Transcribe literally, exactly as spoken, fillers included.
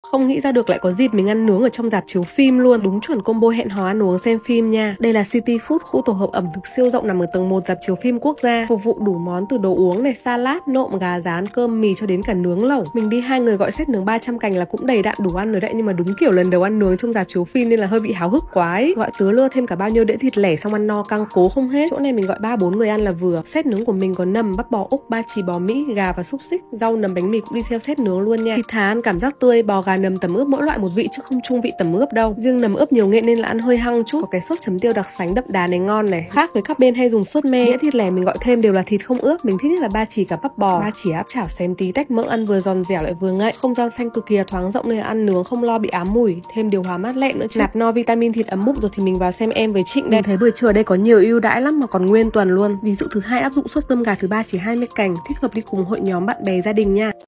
Không nghĩ ra được lại có dịp mình ăn nướng ở trong rạp chiếu phim luôn. Đúng chuẩn combo hẹn hò ăn uống xem phim nha. Đây là City Food, khu tổ hợp ẩm thực siêu rộng nằm ở tầng một rạp chiếu phim quốc gia, phục vụ đủ món từ đồ uống này, salad, nộm, gà rán, cơm mì cho đến cả nướng lẩu. Mình đi hai người gọi set nướng ba trăm cành là cũng đầy đặn đủ ăn rồi đấy, nhưng mà đúng kiểu lần đầu ăn nướng trong rạp chiếu phim nên là hơi bị háo hức quá ấy. Gọi tứa lưa thêm cả bao nhiêu đĩa thịt lẻ xong ăn no căng cố không hết. Chỗ này mình gọi ba bốn người ăn là vừa. Set nướng của mình có nầm, bắp bò Úc, ba chỉ bò Mỹ, gà và xúc xích, rau nấm bánh mì cũng đi theo set nướng luôn nha. Thịt thà ăn cảm giác tươi, bò gà nấm tẩm ướp mỗi loại một vị chứ không chung vị tẩm ướp đâu. Riêng nấm ướp nhiều nghệ nên là ăn hơi hăng chút. Có cái sốt chấm tiêu đặc sánh đậm đà này ngon này. Khác với các bên hay dùng sốt me. Đĩa thịt lẻ mình gọi thêm đều là thịt không ướp. Mình thích nhất là ba chỉ cả bắp bò, ba chỉ áp chảo xém tí tách mỡ, ăn vừa giòn dẻo lại vừa ngậy. Không gian xanh cực kỳ thoáng rộng nên là ăn nướng không lo bị ám mùi. Thêm điều hòa mát lẹm nữa chứ. Nạp no vitamin thịt ấm bụng rồi thì mình vào xem em với Trịnh đây. Mình thấy buổi trưa ở đây có nhiều ưu đãi lắm mà còn nguyên tuần luôn. Ví dụ thứ hai áp dụng suất cơm gà, thứ ba chỉ hai mươi cành. Thích hợp đi cùng hội nhóm bạn bè gia đình nha.